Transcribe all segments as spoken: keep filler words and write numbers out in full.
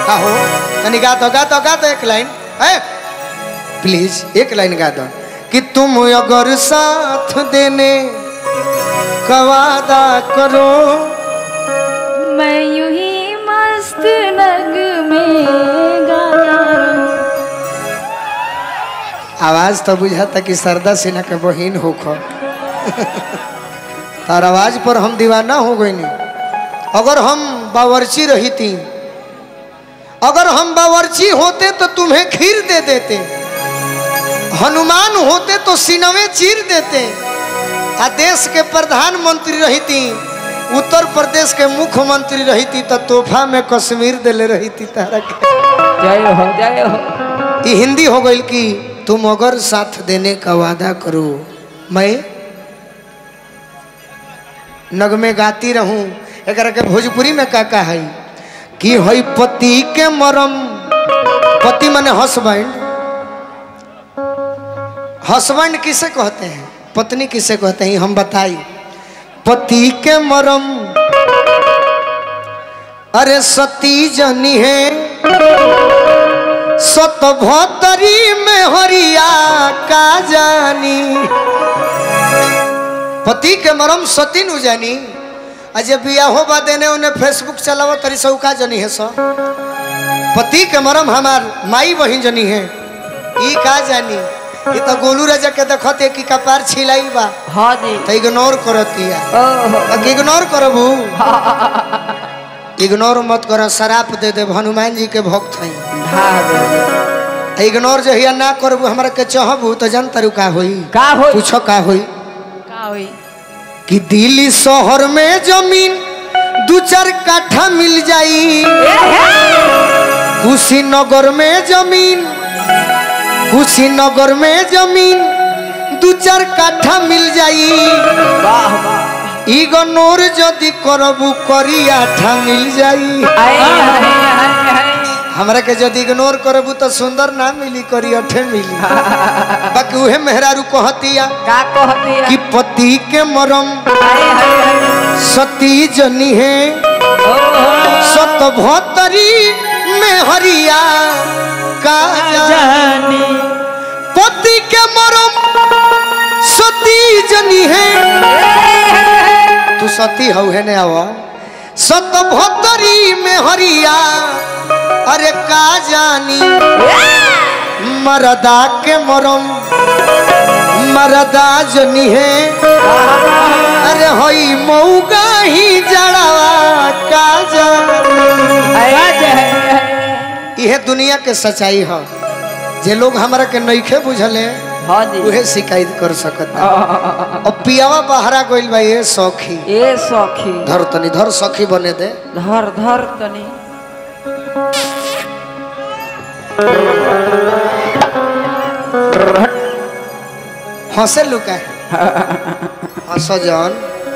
हो कनी गा दो गा दो गा दो एक लाइन है प्लीज एक लाइन गा दो कि तुम अगर साथ देने का वादा करो मैं यूं ही मस्त नग में गाता रहूं। आवाज तो बुझाता कि सरदा सिन्हा के बहिन हो खो तार आवाज पर हम दीवाना हो गई नहीं। अगर हम बावर्ची रही थी अगर हम बावर्ची होते तो तुम्हें खीर दे देते, हनुमान होते तो सिनवे चीर देते, आ देश के प्रधानमंत्री रही थी उत्तर प्रदेश के मुख्यमंत्री रही थी तो तोहफा में कश्मीर दिले रही थी तारा के। जय हो जय हो। ये हिंदी हो गई कि तुम अगर साथ देने का वादा करो मैं नगमे गाती रहूं। एक के भोजपुरी में का का है कि हई पति के मरम, पति माने हस्बैंड, हस्बैंड किसे कहते हैं, पत्नी किसे कहते हैं हम बताई। पति के मरम अरे सती जनी है सत भतरी में हरिया का जानी। पति के मरम सती नु जानी अजय बियाहो बा देने उन्हें फेसबुक चलावो तरी सौ का जनी है सो। पति के मरम हमार माई बहन जनी है ई का जानी। ये तो गोलू राजा के देखते कि कपार छिलाई बा हाँ जी तो इग्नोर करती है। ओह इग्नोर करबू इग्नोर मत करो शराप दे दे हनुमान जी के भक्त हैं। हाँ इग्नोर जो है ना करबू हमरा के चाहबू तो जन तरु का होई का होई पूछो का होई का होई कि दिल्ली शहर में जमीन दो चार काठा मिल जाई, कुशीनगर में जमीन कुशीनगर में जमीन दो चार काठा मिल जाई। वाह वाह इग्नोर जदि करबू करिया ठा मिल जाई। आए हाय हाय हाय हमरा के जदि इग्नोर करबू तो सुंदर ना मिली करिया ठे मिली। बाकी उहे मेहरारू कहतिया का कहती है कि पति के मरम आए हाय हाय सती जनी है सत भतरी में हरिया का जानी। पति के मरम सती जनी है तू सती हौ है ने आवा सत भतरी में हरिया अरे का जानी। मरदा के मरम मरदा जनी है अरे होई मऊगा ही जड़ावा का जानी। यह दुनिया के सच्चाई है जे लोग हमारा के नइखे बुझले हाँ जी उहे शिकायत कर सकता। अब पियावा बहरा गइल बा ये सखी ए सखी धर तनी धर सखी बने दे धर धर तनी हंसे लुका हंसो जन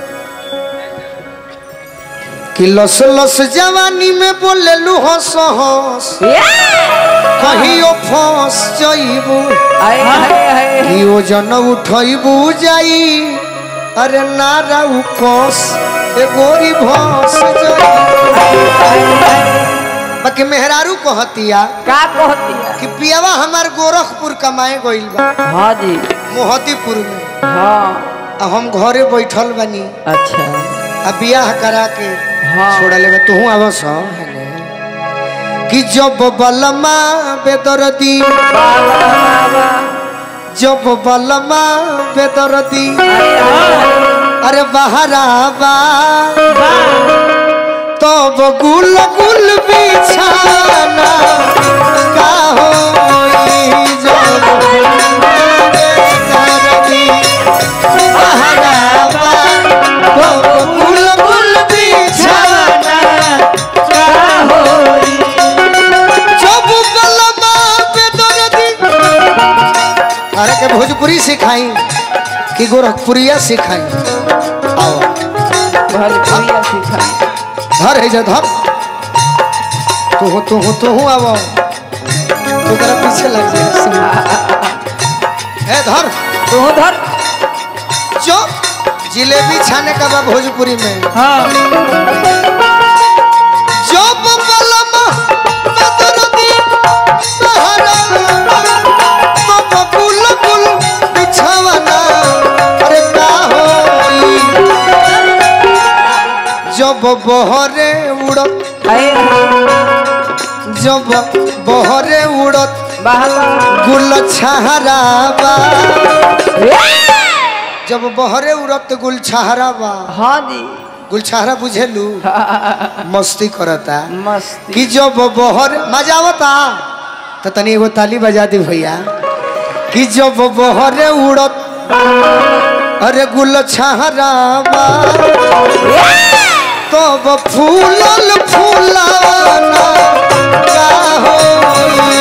कि लस लस जवानी में बोले लू हंस हंस कहियो फंस जइबू आए हाय हाय कि ओ जन उठइबू जाई अरे नारा उ कोस ए गोरी भंस जइबू। बाकी मेहरारू कहतिया का कहती है कि पियावा हमार गोरखपुर कमाए गइल बा हाँ जी मोहतीपुर में हाँ आ हम घरे बैठल बनी अच्छा अब बियाह करा के हाँ। छोड़ ले तू आवस कि जब बलमा बेदरदी जब बलमा बेदरदी अरे बहराबा तब तो गुल गुल बिछाना का होई जब बेदरदी बहराबा तब गुल गुल बिछाना का होई जब बलमा बेदरदी। अरे के भोजपुरी सिखाई कि गोरखपुरिया सिखाई आओ भोजपुरिया सिखाई धर है जा धर तू हो तू हो तू हो आओ तू तेरा पीछे लग जा ए धर तू धर जो जिलेबी छाने का बा भोजपुरी में हाँ जो बलमा बहरे उड़त हाय जब बहरे उड़त बहला गुल छहरावा जब बहरे उड़त गुल छहरावा हाँ जी गुल छहरा बुझेलू मस्ती करता मस्त कि जब बहर मजा आवता तो तनी एगो ताली बजा दी भैया कि जब बहरे उड़त अरे गुल छहरावा तब फूलल फूलाना का होई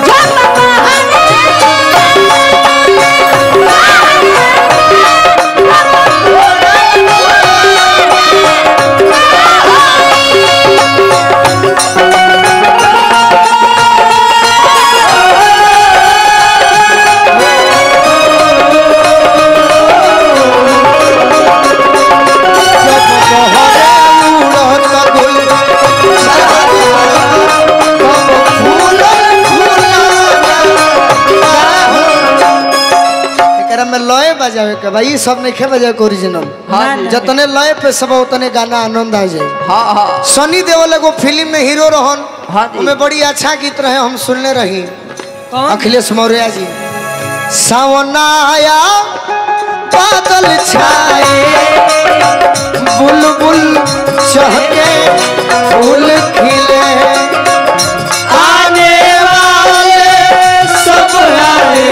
में लय बजावे के भाई सब नहीं खे बजावे के ओरिजिनल हाँ जी। जतने लय पे सब उतने गाना आनंद आ जाए हाँ हाँ सनी देओल एगो फिल्म में हीरो रहन हाँ जी। उनमें बड़ी अच्छा गीत रहे हम सुनने रही अखिलेश मौर्य जी सावन आया बादल छाए बुलबुल चहके फूल खिले आने वाले सब आए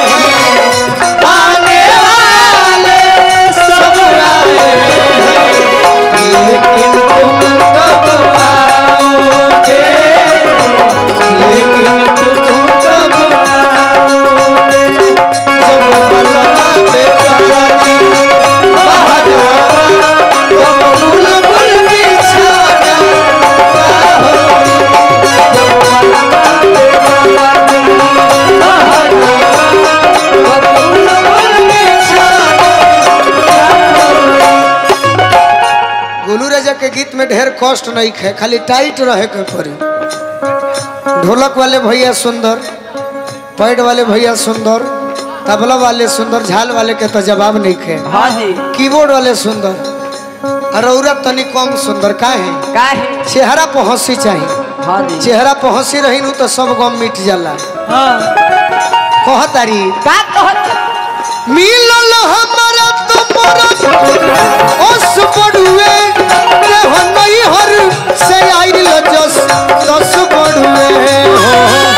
आने वाले सब आए लेकिन तुम कब आओगे लेकिन तुम कब आओगे जब बलवा पे पानी बाहर आवा तब बुलबुल बिछाना का होई जब बलवा पे पानी बाहर आवा तब बुलबुल बिछाना का होई। गोलू राजा के गीत में ढेर कष्ट नहीं है खाली टाइट रहे के पड़ी ढोलक वाले भैया सुंदर पैड वाले भैया सुंदर तबला वाले सुंदर झाल वाले के तो जवाब नहीं खे हाँ जी कीबोर्ड वाले सुंदर और औरत तनी कम सुंदर का है का है चेहरा पर हंसी चाहिए हाँ जी चेहरा पर हंसी रही नु तो सब गम मिट जाला हाँ कह तारी का कहत मिलल हमारा तुम्हारा ओस पड़ुए देह नहीं हर से आइल जस दस पड़ुए हो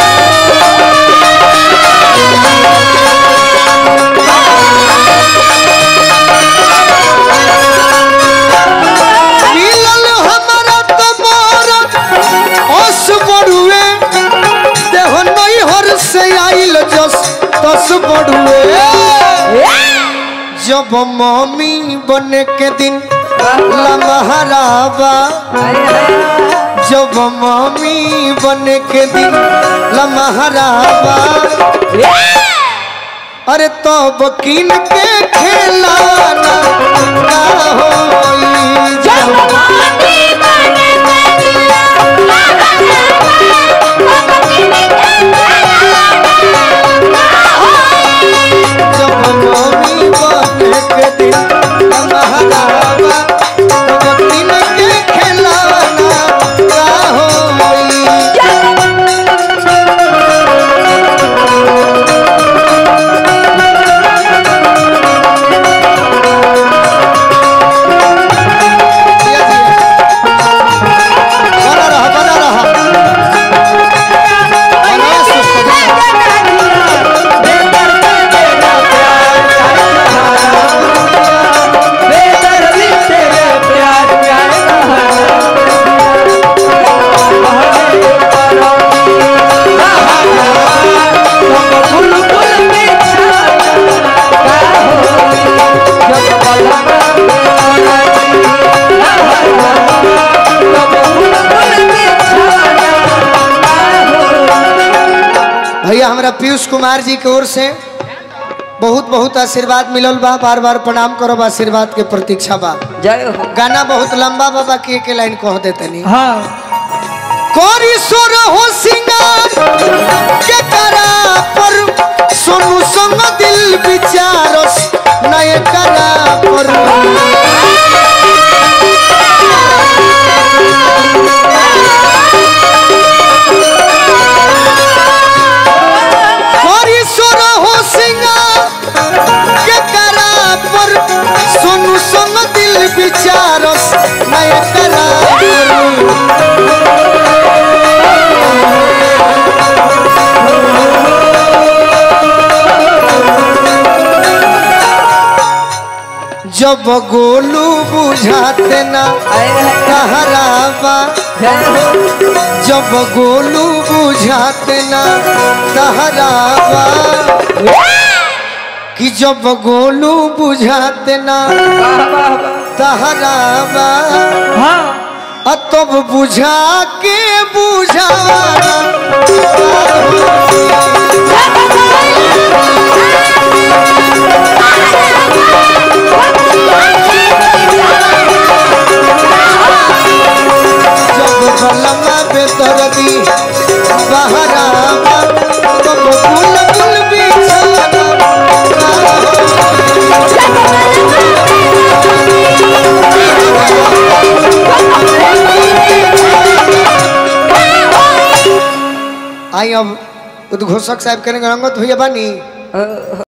मिलल हमारा तुम्हारा ओस पड़ुए देह नहीं हर से आइल जस दस पड़ुए जब मम्मी बने के दिन लमहरावा जब मम्मी बने के दिन लमहरावा अरे तब तो किन के खिलाना का होई जब जब मम्मी बने के दिन लमहरावा तब तो किन के खिलाना का होई बना रहा बना रहा बना सुस्त भैया हमारा पीयूष कुमार जी की ओर से बहुत बहुत आशीर्वाद मिलल बा बार बार प्रणाम करो आशीर्वाद के प्रतीक्षा बा जय हो गाना बहुत लंबा बाबा के के लाइन कह देते नहीं हाँ कोरी सोर हो सिंगार के करा पर सोनू संग दिल विचारस नए करा पर जब गोलू बुझाते ना तहराबा, जब गोलू बुझाते ना तहराबा, कि जब गोलू बुझाते ना तहराबा, तब बुझा के बुझाना जब बलमा बेदर्दी बहरावा, तब गुल गुल बिछाना आई। अब उद्घोषक साहब करेंगे रंगत भैया बानी।